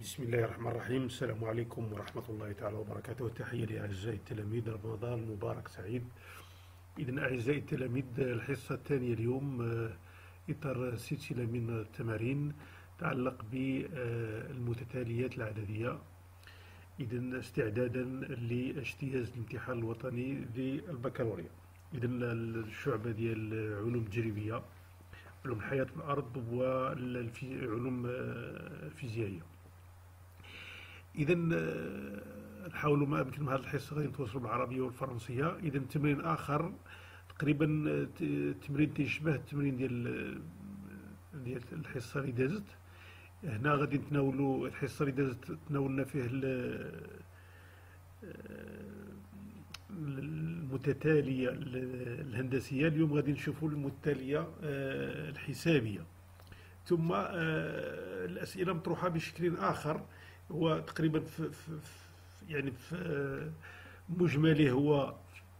بسم الله الرحمن الرحيم. السلام عليكم ورحمة الله تعالى وبركاته. تحية لأعزائي التلاميذ، رمضان مبارك سعيد. إذن أعزائي التلاميذ، الحصة الثانية اليوم إطار سلسلة من التمارين تتعلق بالمتتاليات العددية، إذن استعدادا لاجتياز الامتحان الوطني للبكالوريا. إذن الشعبة ديال العلوم التجريبية، علوم الحياة والأرض، وعلوم الفيزيائية. إذا نحاولوا ما أمكن هذه الحصة غادي نتواصلوا بالعربية والفرنسية. إذا تمرين آخر تقريبا تمرين تيشبه التمرين ديال الحصة اللي دازت. هنا غادي نتناولوا الحصة اللي دازت تناولنا فيه المتتالية الهندسية. اليوم غادي نشوفوا المتتالية الحسابية، ثم الأسئلة مطروحة بشكل آخر، هو تقريبا في مجمله هو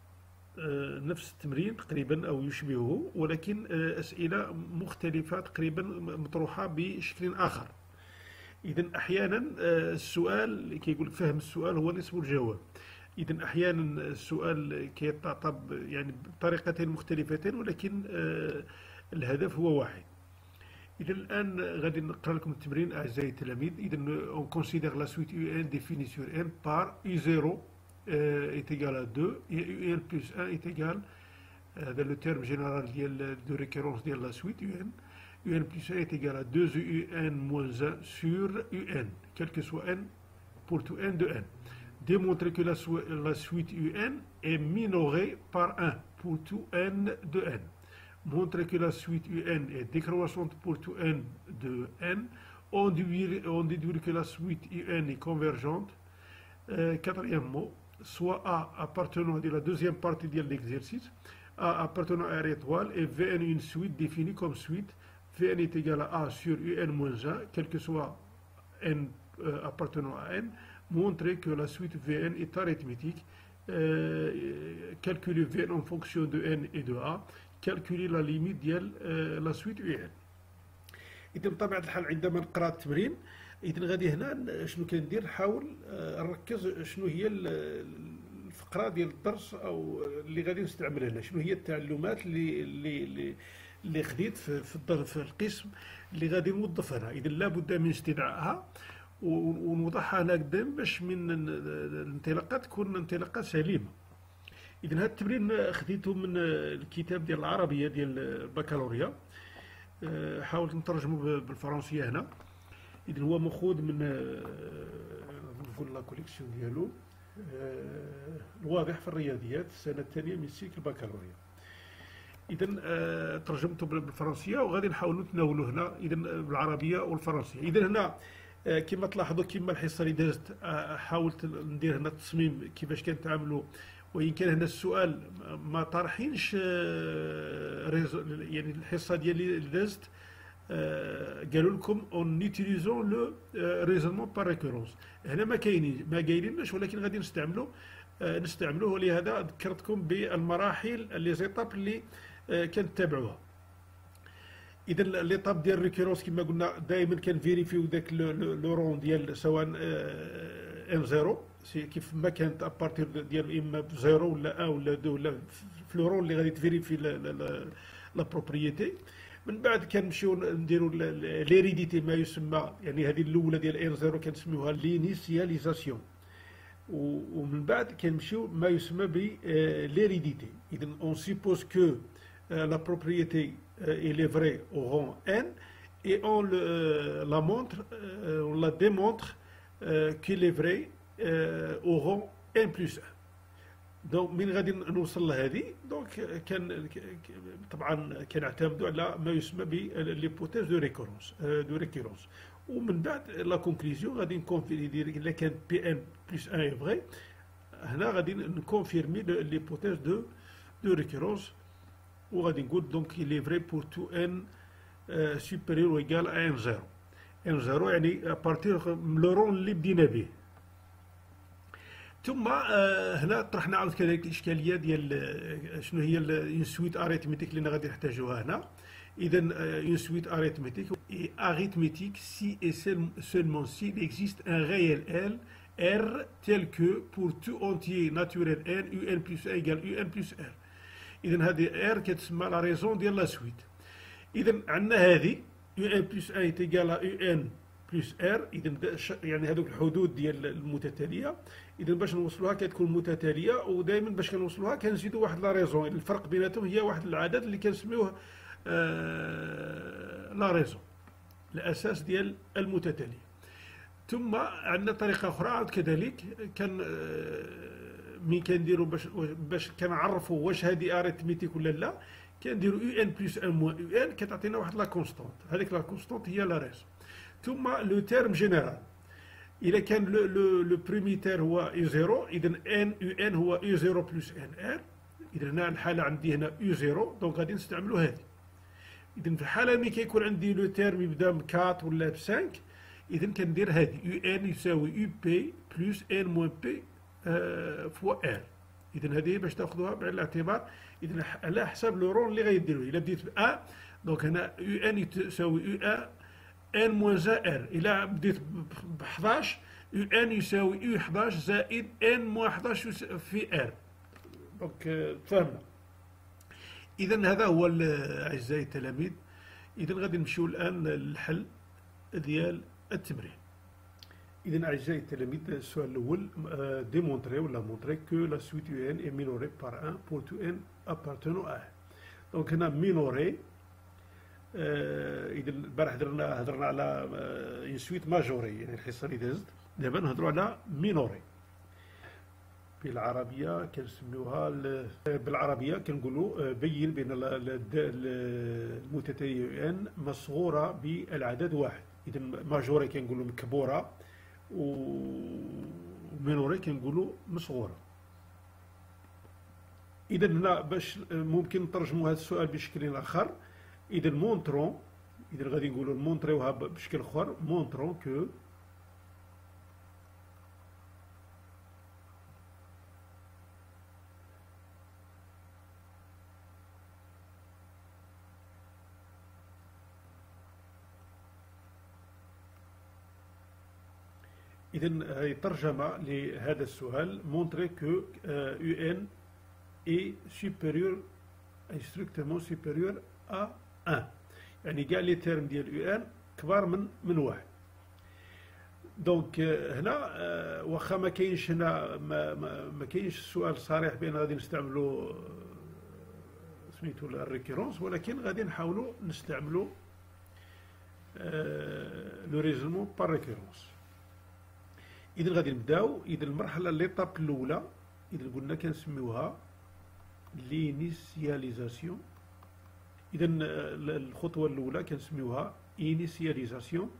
نفس التمرين تقريبا أو يشبهه، ولكن أسئلة مختلفة تقريبا مطروحة بشكل آخر. إذا أحيانا السؤال كيقول فهم السؤال هو نصف الجواب. إذا أحيانا السؤال كيتعطى يعني بطريقتين مختلفتين، ولكن الهدف هو واحد. إذا الآن غادي نقرأ لكم التمرين أعزائي التلاميذ. إذا on considère la suite UN définie sur N par U0 est égal à 2 et UN plus 1 est égal dans le terme général de récurrence de la suite UN plus 1 est égal à 2 UN moins 1 sur UN, quel que soit N pour tout N de N. Démontrer que la suite UN est minorée par 1 pour tout N de N. Montrer que la suite UN est décroissante pour tout N de N. On déduit que la suite UN est convergente. Quatrième mot, soit A appartenant à la deuxième partie de l'exercice, A appartenant à R étoile, et Vn une suite définie comme suite. Vn est égal à A sur UN moins 1, quel que soit N appartenant à N. Montrer que la suite Vn est arithmétique. Calculer Vn en fonction de N et de A. calculer la limite ديال لا سويت يو ان. اذا بطبيعه الحال عندما نقرا التمرين، اذا غادي هنا شنو كندير، نحاول نركز شنو هي الفقره ديال الدرس او اللي غادي نستعمل هنا، شنو هي التعلمات اللي خديت في القسم اللي غادي نوظفها هنا. اذا لابد من استدعائها ونوضعها هنا قدام باش من الانطلاقات تكون انطلاقات سليمه. إذا هذا التمرين خديته من الكتاب ديال العربية ديال البكالوريا، حاولت نترجمه بالفرنسية هنا. إذا هو مأخوذ من نقول لا كوليكسيون ديالو الواضح في الرياضيات السنة الثانية من سيكل البكالوريا. إذا ترجمته بالفرنسية وغادي نحاولوا نتناولوا هنا إذا بالعربية والفرنسية. إذا هنا كما تلاحظوا كما الحصة اللي دازت حاولت ندير هنا التصميم كيفاش كنتعاملوا، وإن كان هنا السؤال ما طرحينش يعني الحصة ديالي اللي دازت قالوا لكم اون نيتيليزون لو ريزونمون بار ريكورونس. هنا ما قايلينش، ولكن غادي نستعملوه، ولهذا ذكرتكم بالمراحل لي زيتاب اللي كنتبعوها. اذا ليطاب ديال الريكورونس كما قلنا دائما كنفيريفيو داك لو رون ديال سواء ان زيرو كيف ما كانت ابارتير ديال اما بزيرو ولا ولا دو ولا فلورون اللي غادي تفيريفي لا بروبريتي. من بعد كنمشيو نديرو ليريديتي ما يسمى، يعني هذه الاولى ديال ان زيرو كنسميوها لينيسياليزاسيون، ومن بعد كنمشيو ما يسمى ب ليريديتي. اذا اون سيبوز كو لا بروبريتي il est vrai au rang n et on la montre, on la démontre qu'il est vrai au rang n plus 1. دونك من غادي نوصل لهذه دونك طبعا كنعتمدوا على ما يسمى بالليبوتيز دو ريكورونس ومن بعد لا كونكليزيون غادي نكونفيرمي الا كان بي ان بلس 1 فغي، هنا غادي نكونفيرمي ليبوتيز دو ريكورونس وغادي نقول دونك il est vrai pour tout n supérieur ou égal à n0. n0 يعني ابارتير من لو رون اللي بدينا به. ثم هنا طرحنا عاود كذلك الاشكاليه ديال شنو هي اون سويت اريثميتيك اللي غادي نحتاجوها هنا. اذا اون سويت اريثميتيك اي arithmétique si et seulement s'il existe un réel L R tel que pour tout entier naturel n un plus 1 égale un plus r. اذا هذه r كتسمى لا ريزون ديال لا سويت. اذا عندنا هذه un plus 1 تيجال un بلس ار. اذا يعني هذوك الحدود ديال المتتاليه، اذا باش نوصلوها كتكون متتاليه، ودائما باش كنوصلوها كنزيدوا واحد لا ريزون. الفرق بيناتهم هي واحد العدد اللي كنسميوه لا ريزون، الاساس ديال المتتاليه. ثم عندنا طريقه اخرى عاد كذلك كان مين كنديروا باش كنعرفوا واش هذه اريثميتيك ولا لا، كنديروا يو ان بلس 1 موان يو ان كتعطينا واحد لا كونستونت. هذيك لا كونستونت هي لا ريزون. ثم لو تيرم جينيرال، اذا كان لو بريمي تير هو يو زيرو، اذا ان يو ان هو يو زيرو بلس ان ار. اذا هنا الحاله عندي هنا يو زيرو، دونك غادي نستعملوا هذه. اذا في الحاله ملي كيكون عندي لو تيرم يبدا ب 4 ولا ب 5، اذا كندير هذه يو ان يساوي يو بي بلس ان موان بي فوا ار. اذا هذه باش تاخذوها بعين الاعتبار، اذا على حساب لو رون اللي غيديروا. الا بديت ب 1 دونك هنا يو ان تساوي يو ان ان موان ار. الا بديت ب 11 يو ان يساوي يو 11 زائد ان موان 11 في ار. دونك تفهمنا. اذا هذا هو اعزائي التلاميذ. اذا غادي نمشيو الان للحل ديال التمرين. اذا اعزائي التلاميذ السؤال الاول ديمونطري ولا مونطري كو لا سويت يو ان اي مينوري بار 1 بور تو ان ابارتونو ا. دونك هنا مينوري. اذا البارح هضرنا على اون سويت ماجوري، يعني الحصه اللي دازت. دابا نهضروا على مينوري. بالعربيه كنسميوها بالعربيه كنقولوا بين بين المتتاليه ان مصغوره بالعدد واحد. اذا ماجوري كنقولوا مكبوره، ومينوري كنقولوا مصغوره. اذا هنا باش ممكن نترجموا هذا السؤال بشكل اخر. اذا مونطرون، اذا غادي نقولوا مونطريوها بشكل اخر، مونطرون كو إذا هي ترجمة لهذا السؤال montrer que UN est supérieur est strictement supérieur à 1. يعني كاع لي تيرم ديال UN كبار من واحد. دونك هنا واخا ما كاينش هنا ما كاينش السؤال صريح بان غادي نستعملوا سميتو الريكيرونس، ولكن غادي نحاولوا نستعملوا لو ريزولمون بار ريكيرونس. اذا غادي نبداو. اذا المرحله ليطاب الاولى اذا قلنا كنسميوها لينيسياليزاسيون. اذا الخطوه الاولى كنسميوها انيسياليزاسيون،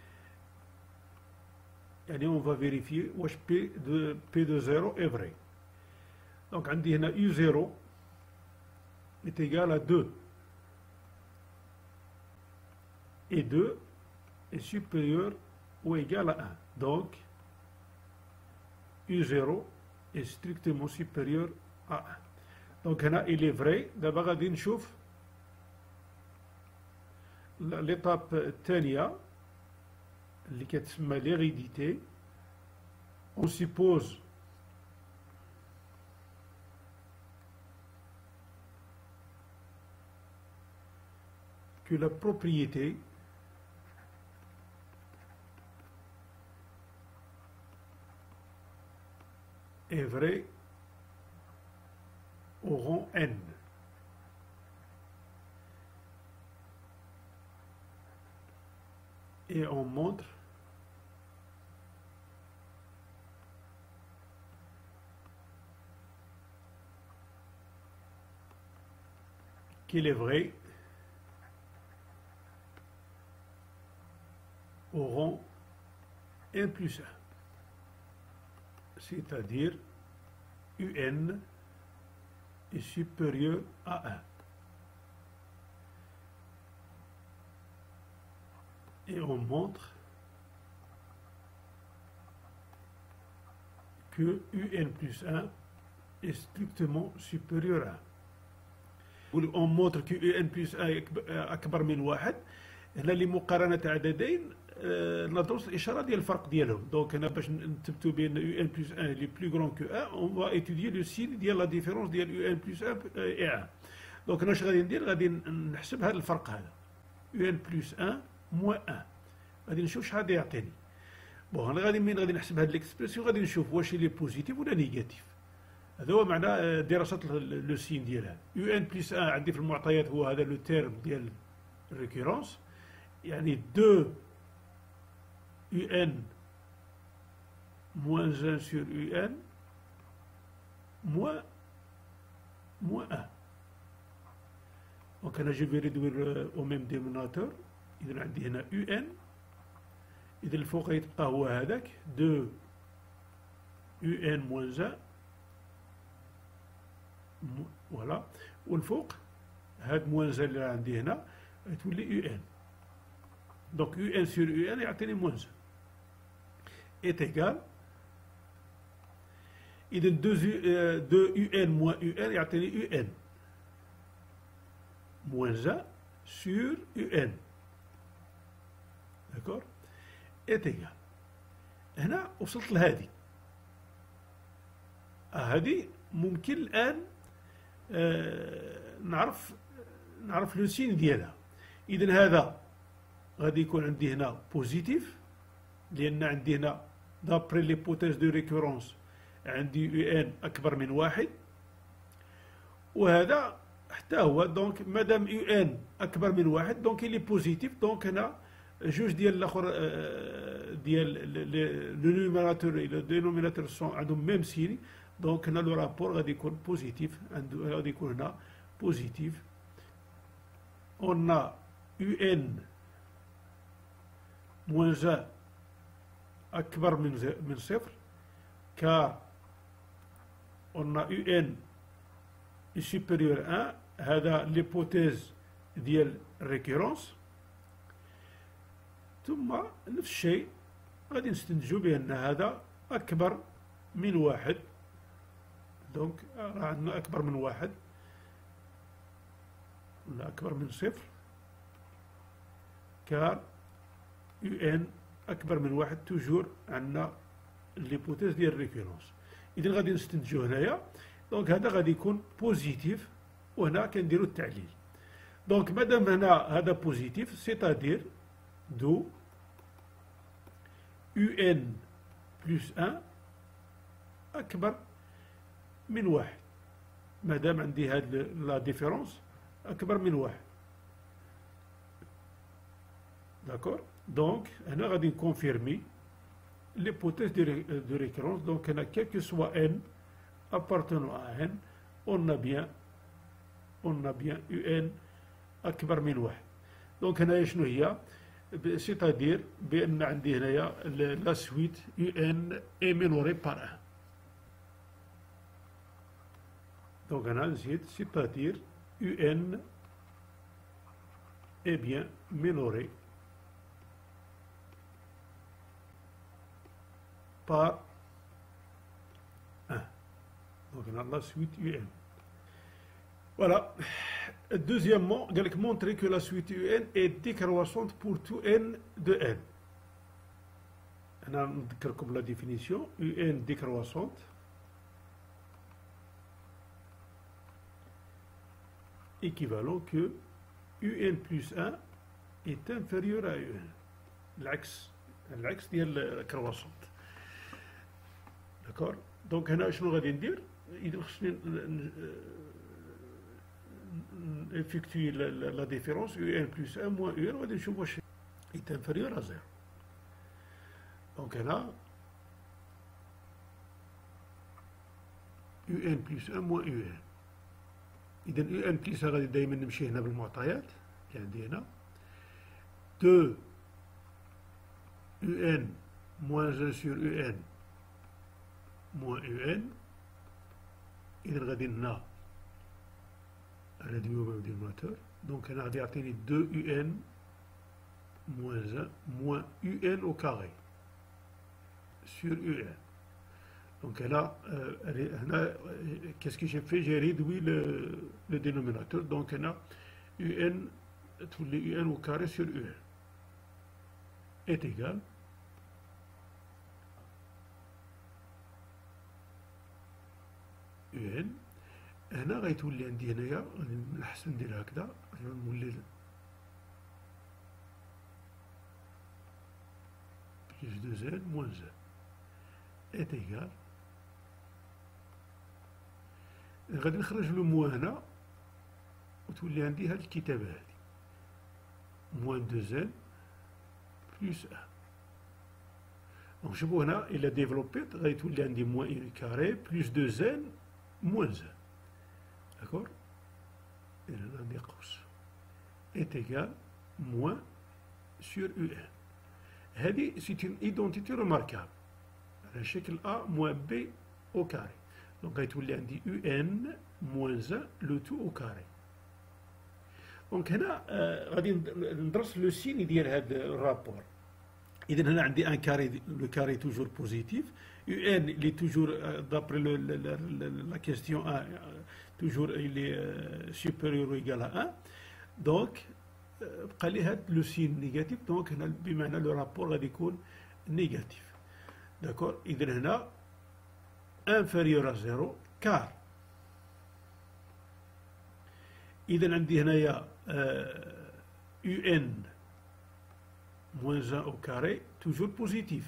يعني اون فا فيريفي واش بي دو زيرو اي فري. دونك عندي هنا يو زيرو est égal à 2 et 2 est supérieur ou égal à 1. Donc U0 est strictement supérieur à 1. Donc هنا il est vrai. دابا غادي نشوف l'étape الثانية اللي كتسمى l'hérédité. On suppose que la propriété est vraie au rang n. Et on montre qu'il est vrai au rang n plus 1, c'est-à-dire UN est supérieur à 1. Et on montre que UN plus 1 est strictement supérieur à 1. On montre que UN plus 1 أكبر من واحد. هنا لمقارنة عددين ندرس الإشارة ديال الفرق ديالهم. دونك هنا باش نثبتوا بأن UN plus 1 est plus grand que 1, on va étudier le signe ديال la différence ديال UN plus 1 et 1. دونك هنا اش غادي ندير؟ غادي نحسب هذا الفرق هذا UN plus 1 moins 1. غادي نشوف شحال غادي يعطيني. بون انا غادي من غادي نحسب هاد ليكسبرسيون غادي نشوف واش اللي بوزيتيف ولا نيجاتيف. هذا هو معنى دراسة لو سين ديالها. UN plus 1 عندي في المعطيات هو هذا لو تيرم ديال الريكورونس، يعني 2 UN moins 1 sur UN moins 1. دونك انا جو في ريدوير او ميم دينوميناتور. اذا عندي هنا UN، اذا الفوق غيتبقى هو هذاك 2 UN moins 1 فوالا، والفوق هاد موان اللي عندي هنا تولي يو ان. دونك يو ان سور يو ان يعطيني موان ايت ايكال، اذا 2 يو ان موان يو ان يعطيني يو ان موان سور يو ان. داكور، ايت ايكال. هنا وصلت لهادي، هادي ممكن الان نعرف لو سين ديالها. اذا هذا غادي يكون عندي هنا بوزيتيف، لان عندي هنا دابري ليبوتيز دو ريكورونس عندي يو ان اكبر من واحد، وهذا حتى هو. دونك مادام يو ان اكبر من واحد دونك اللي بوزيتيف. دونك هنا جوج ديال الاخر ديال لو نوميراتور و لو دينوميناتور سون عندهم ميم سين. دونك هنا لو رابور غادي يكون بوزيتيف، غادي يكون هنا بوزيتيف. on a UN moins 1 أكبر من صفر، car on a UN supérieur à 1. هذا ليبوتيز ديال الريكورونس. ثم نفس الشيء غادي نستنتجوا بأن هذا أكبر من واحد. دونك راه عندنا أكبر من واحد ولا أكبر من صفر، كار يو ان أكبر من واحد. توجور عندنا ليبوتيز ديال الريكورونس. إذا غادي نستنتجو هنايا. دونك هذا غادي يكون بوزيتيف، وهنا كنديرو التعليل. دونك مادام هنا هذا بوزيتيف سيتادير دو يو ان بلس 1 أكبر من واحد. مادام عندي هاد لا ديفيرونس أكبر من واحد. داكور. دونك هنا غادي نكونفيرمي ليبوتيز دو ريكورونس. دونك هنا كيل كو سوا ان appartenant à n on a bien un أكبر من واحد. دونك هنايا شنو هي؟ سيتادير بأن عندي هنايا لا سويت UN est minorée par 1. Donc on a nzid, c'est-à-dire UN est bien minoré par 1. Donc on a la suite UN. Voilà. Deuxièmement, il a montré que la suite UN est décroissante pour tout n de n. On a comme la définition UN décroissante équivalent que UN plus 1 est inférieur à UN. L'axe ديال croissante. D'accord. Donc هنا شنو غادي ندير؟ إذا خصني effectuer la différence UN plus 1 moins UN, غادي نشوف واش est inférieur à 0. Donc هنا UN plus 1 moins UN. إذا UN plus 1 غادي دايما نمشي هنا بالمعطيات اللي عندي هنا 2 UN moins 1 sur UN moins UN. إذا غادي هنا réduit au même dénominateur. Donc هنا غادي يعطيني 2 UN moins 1 moins UN au carré sur UN. Donc là, qu'est-ce que j'ai fait? J'ai réduit le dénominateur. Donc là, UN, tous les UN au carré sur UN est égal UN. هنا غيتولي عندي هنايا من الأحسن ندير هكذا نولي plus 2n moins 1 est égal. غادي نخرج لو موان هنا وتولي عندي هاد الكتابة هادي موان 2n بلس 1. دونك شوفو هنا إلا ديفلوبيت غيتولي عندي موان ان كاري بلس 2n موان 1. داكور؟ إذا هنا عندي قوس est égal moins sur un. هذه c'est une identité remarquable على شكل A moins B au carré. دونك غيتولي عندي UN moins 1 لو تو au carré. دونك هنا غادي ندرس لو سين ديال هذا الرابور. إذا هنا عندي ان كاري لو كاري توجور بوزيتيف UN اللي توجور دابري لا كيستيون 1 توجور اللي سوبيريور ou égal à 1. دونك بقى لي هاد لو سين نيجاتيف. دونك هنا بمعنى لو رابور غادي يكون نيجاتيف. داكور. إذا هنا انفيريور à 0 كار. إذا عندي هنايا UN moins 1 au carré toujours positif.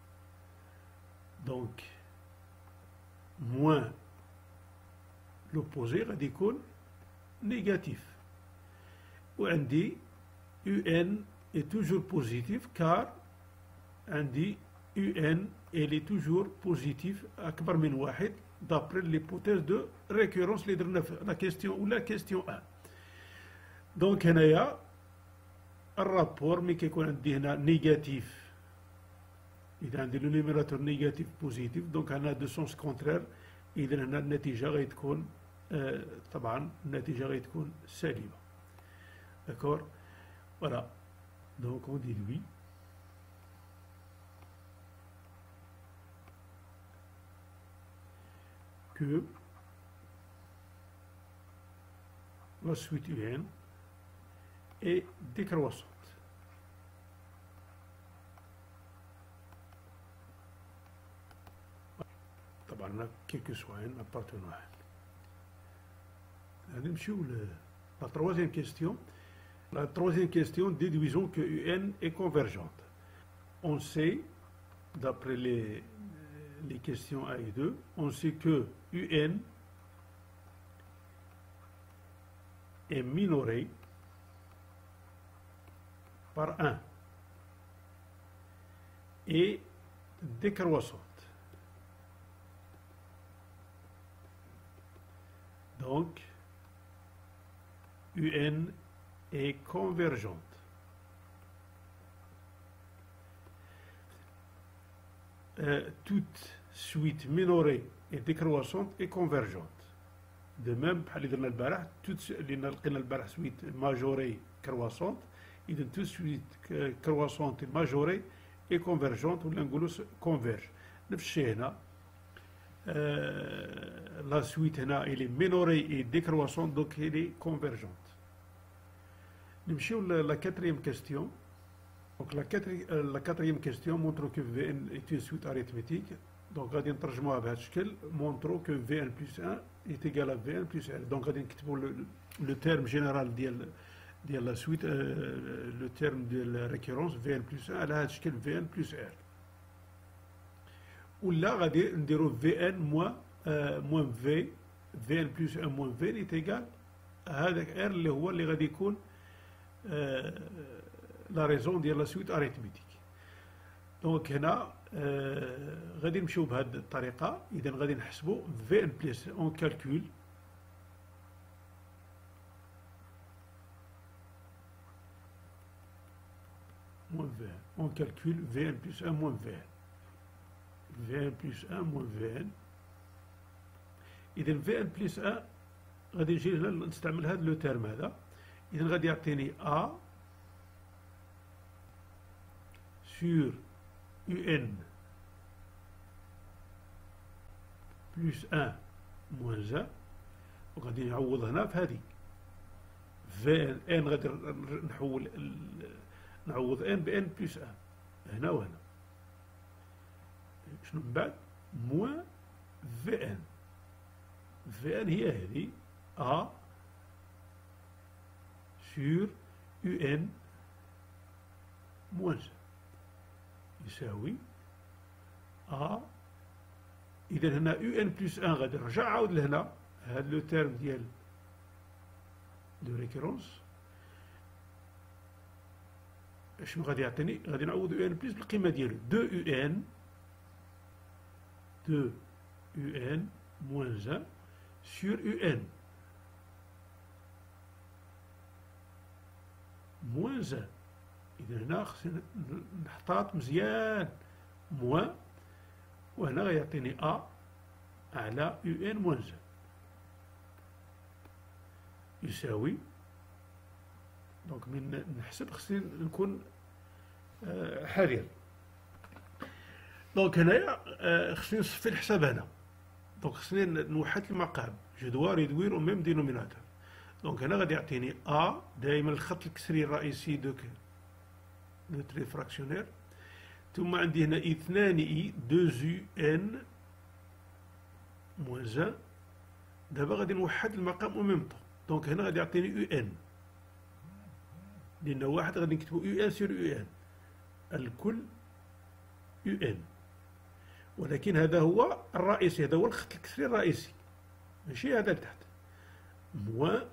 Donc moins l'opposé غادي يكون négatif. وعندي UN est toujours positif car عندي UN elle est toujours positif أكبر من واحد d'après l'hypothèse de récurrence اللي درنا في la question ou la question 1. دونك هنايا الرابور ملي كيكون عندي هنا نيجاتيف، إذا عندي لو نيميراتور نيجاتيف بوزيتيف دونك هنا دو سونس كونترير. إذا هنا النتيجة غتكون طبعا النتيجة غتكون سالبة. داكور. فوالا دونك اون ديدوي que la suite UN est décroissante. طبعا هنا كيلكو سوا ان ابارتونو ان. غادي نمشيو لا تروازيام كيستيون. La troisième question, déduisons que UN est convergente. On sait, d'après les questions 1 et 2, on sait que UN est minoré par 1 et décroissante. Donc, UN est convergente. Toute suite minorée et décroissante est convergente. De même, بحال اللي درنا البارح اللي لقينا البارح suite majorée croissante. إذا toute suite croissante et majorée est convergente ولا نقولوا converge. نفس الشيء هنا. La suite هنا elle est minorée et décroissante donc elle est convergente. نمشيو la quatrième question. Donc la quatrième question montre que Vn est une suite arithmétique. Donc غادي نترجموها بهذا الشكل. montre que Vn plus 1 est égal à Vn plus R. Donc غادي نكتبوا le terme général ديال la suite le terme de la récurrence Vn plus 1 على هذا الشكل Vn plus R. ولا غادي نديرو Vn moins V Vn plus 1 moins Vn est égal à هذاك R اللي هو اللي غادي يكون لا ريزون ديال لا سويت اريثميتيك. دونك هنا غادي نمشيو بهذه الطريقه. اذا غادي نحسبوا في ان بليس اون كالكول موان في اون كالكول في ان بلس 1 موان في ان بلس 1 موان في ان. اذا في ان بلس 1 غادي نجي هنا نستعمل هذا لو تيرم هذا. إذا غادي يعطيني A sur UN بلس ان موان ان، وغادي نعوض هنا في هذه في ان غادي نعوض ان بان بلس ان هنا وهنا. شنو من بعد؟ موان في ان. في ان هي هذه ا سور يو ان موان يساوي ا. إذا هنا يو ان بلس ان غادي نرجع عاود لهنا هذا لو تيرم ديال دو ريكورونس. شنو غادي يعطيني؟ غادي نعوض يو ان بلس بالقيمة ديالو دو يو ان، دو يو ان موان ان سور يو ان موان ان. إذا هنا خصني نحتاط مزيان موان، وهنا غيعطيني أ على يو ان موان ان يساوي. دونك من نحسب خصني نكون حذر. دونك هنايا خصني نصفي الحساب هنا. دونك خصني نوحد المقام، جو دوا ريدوير او ميم دينوميناتور. دونك هنا غادي يعطيني ا دائما الخط الكسري الرئيسي دو تري فراكسيونير، ثم عندي هنا اثنان اي دو زو ان موان ان. دابا غادي نوحد المقام او ميم طون. دونك هنا غادي يعطيني يو ان، لأن واحد غادي نكتبو يو ان سور يو ان، الكل يو ان، ولكن هذا هو الرئيسي، هذا هو الخط الكسري الرئيسي، ماشي هذا لتحت. موان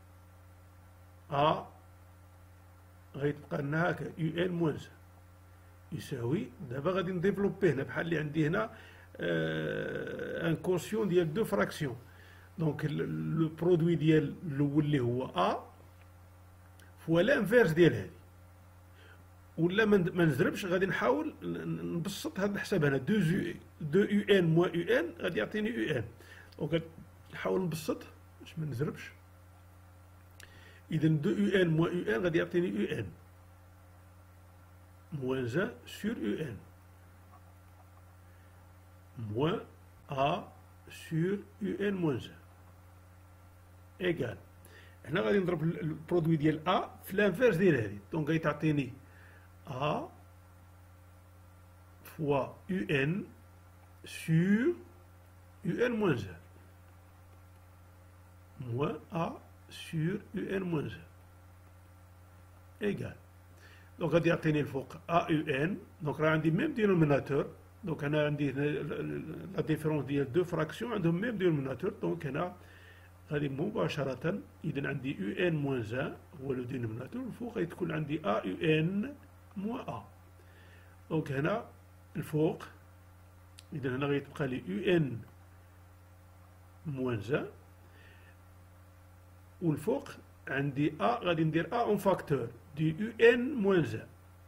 ا غيتبقى لنا هكا يو ان موان يساوي. دابا غادي نديفلوبي هنا بحال اللي عندي هنا ان كونسيون ديال دو فراكسيون. دونك لو برودوي ديال الاول اللي هو ا فوا لانفيرس ديال هذه، ولا ما نزربش. غادي نحاول نبسط هذا الحساب هنا دو يو ان موان يو ان غادي يعطيني يو ان. دونك نحاول نبسط باش ما نزربش. إذا دو يو ان موان يو ان غادي يعطيني يو ان موان ان سور يو ان موان ا سور يو ان موان ان ايكال. هنا غادي نضرب البرودوي ديال ا في لانفيرس ديال هذه. دونك غادي تعطيني ا فوا يو ان سور يو ان موان ان موان ا سور يو ان موان ان ايكال. دونك غادي يعطيني الفوق ا يو ان. دونك راه عندي ميم دينوميناتور. دونك انا عندي لا ديفيرونس ديال دو فراكسيون عندهم ميم دينوميناتور. دونك هنا غادي مباشرة إذا عندي يو ان موان ان هو لو دينوميناتور، الفوق غادي تكون عندي ا يو ان موان ا. دونك هنا الفوق إذا هنا غادي تبقى لي يو ان موان ان، والفوق عندي ا غادي ندير ا اون فاكتور دي يو ان موان ان.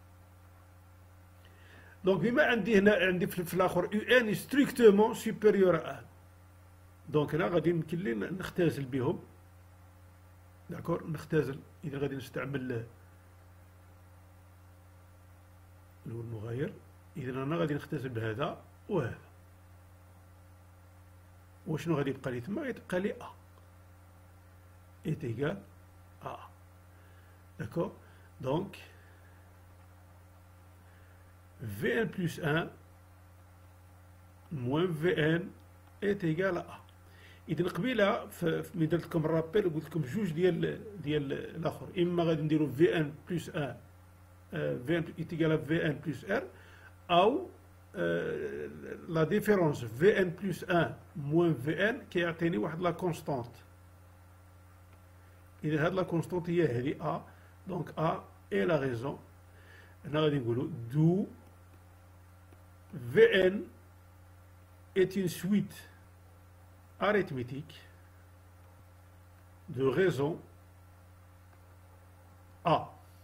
دونك بما عندي هنا عندي في الآخر يو ان ستريكتومون سوبيريور ا ان. دونك هنا غادي يمكن لي نختزل بهم، داكور نختزل. إذا غادي نستعمل المغاير، إذا أنا غادي نختزل بهذا وهذا. وشنو غادي يبقى لي تما؟ غيتبقى لي أ إيت إيكال أ. داكور. دونك في ان بلس ان موان في ان إيت إيكال أ. إذا قبيله ملي درت لكم الرابيل وقلت لكم جوج ديال الآخر، إما غادي نديرو في ان بلس ان في ان إيت إيكال في ان بلس ار، أو لا ديفيرونس في ان بلس ان موان في ان كيعطيني واحد لا كونستانت. إذا هاد لا كونستانت هي هادي أ. دونك أ إي لا ريزون. هنا غادي نقولو دو في ان est une suite arithmétique de raisons A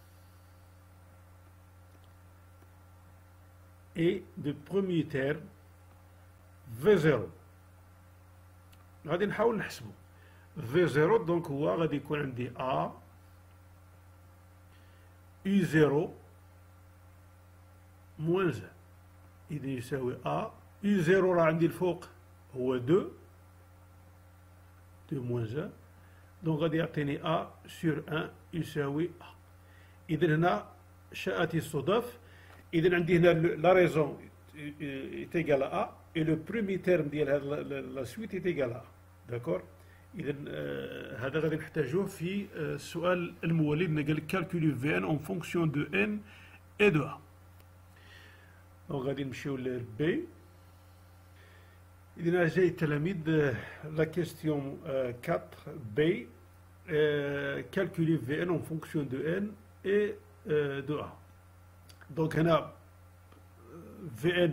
et de premier terme V0. غادي نحاول نحسبو V0. دونك هو غادي يكون عندي A U0 موان 1. إذا يساوي A U0 راه عندي الفوق هو 2 moins 1 دونك غادي يعطيني A sur 1 يساوي A. إذا هنا شاءت الصدف. إذا عندي هنا لا ريزون est égal à A et le premier terme ديال هاد la suite est égal à A. داكور. إذا هذا غادي نحتاجوه في السؤال المولي اللي قال لك calculer Vn en fonction de n et de A. دونك غادي نمشيو ل B. إذا أعزائي التلاميذ لا كيستيون 4 B calculer Vn en fonction de n et de A. Donc هنا Vn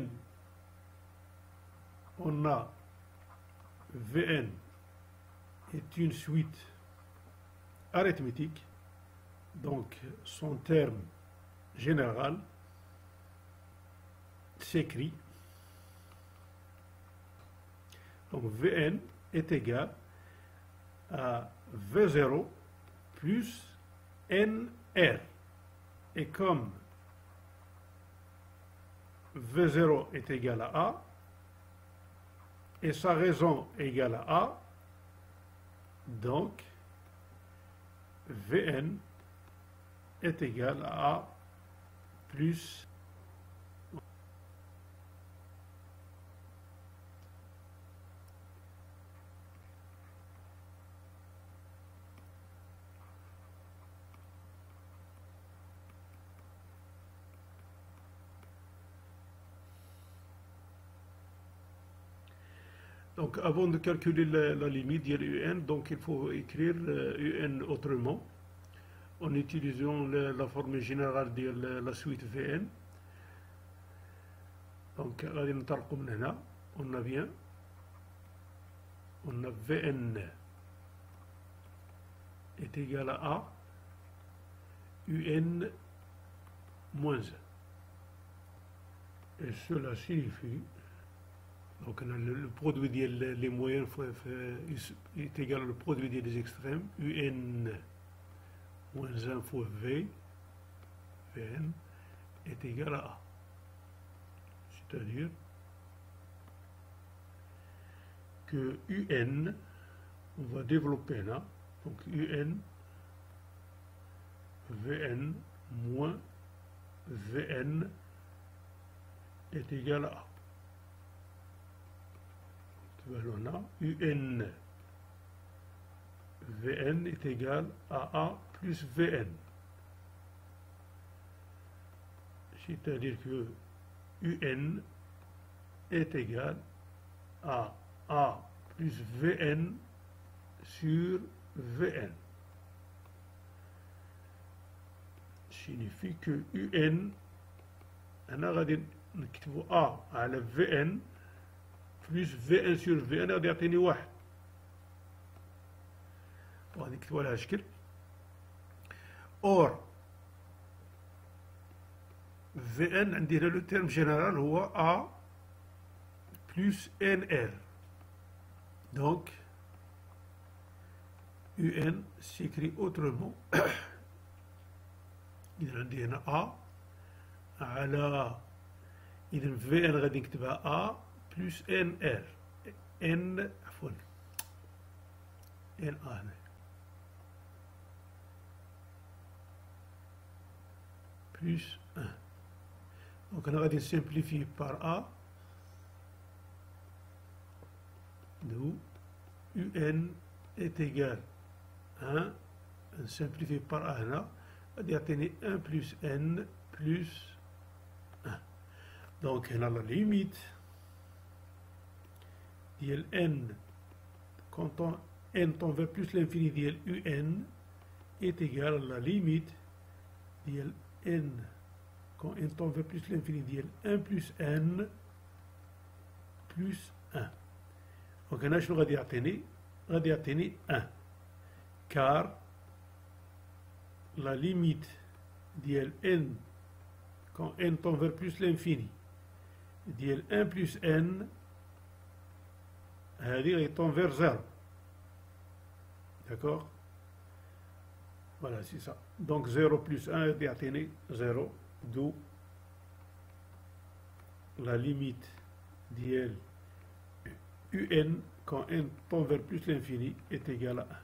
on a Vn est une suite arithmétique, donc son terme général s'écrit. Donc Vn est égal à V0 plus NR. Et comme V0 est égal à A et sa raison est égale à A, donc Vn est égal à A plus Donc avant de calculer la limite de UN, donc il faut écrire UN autrement en utilisant la formule générale de la suite Vn. Donc غادي نطرقوا من هنا. On a bien, on a Vn est égal à A UN moins 1. Et cela signifie donc le produit des moyennes est égal au produit des extrêmes. UN moins 1 fois V, Vn, est égal à A. C'est-à-dire que UN, on va développer là, donc UN, Vn moins Vn est égal à A. On a UN Vn est égal à A plus Vn. C'est-à-dire que UN est égal à A plus Vn sur Vn. Signifie que UN, أنا غادي نكتبو A على Vn plus Vn sur Vn غادي يعطيني واحد. وغادي نكتبو على هالشكل. Or Vn عندي هنا لو تيرم جينيرال هو A plus NR. Donc UN s'écrit autrement. إذا عندي هنا A على إذا Vn غادي نكتبها A plus NR. N عفوا NA هنا. Plus 1. Donc on va simplifier par A. D'où UN est égal à 1. On simplifie par A là. On va dire 1 plus N plus 1. Donc on a la limite ديال N quand N tend vers plus l'infini ديال UN est égal à la limite ديال N quand N tend vers plus l'infini ديال 1 plus N plus 1. Donc هنا شنو غادي يعطيني؟ غادي يعطيني 1 car la limite ديال N quand N tend vers plus l'infini ديال 1 plus N هذه tend vers 0. D'accord? Voilà, c'est ça. Donc 0 plus 1 يعطيني 0, d'où la limite ديال un quand n tend vers plus l'infini est égal à 1.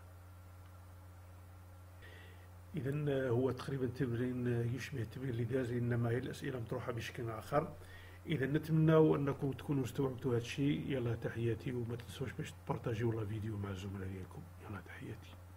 إذا هو تقريبا تمرين يشبه التمرين اللي داز، إنما هي الأسئلة مطروحة بشكل آخر. إذا نتمنى أنكم تكونوا استوعبتوا هذا الشيء. يلا تحياتي، وما تنسوش باش تبارطاجيو لا فيديو مع الزملاء ديالكم. يلا تحياتي.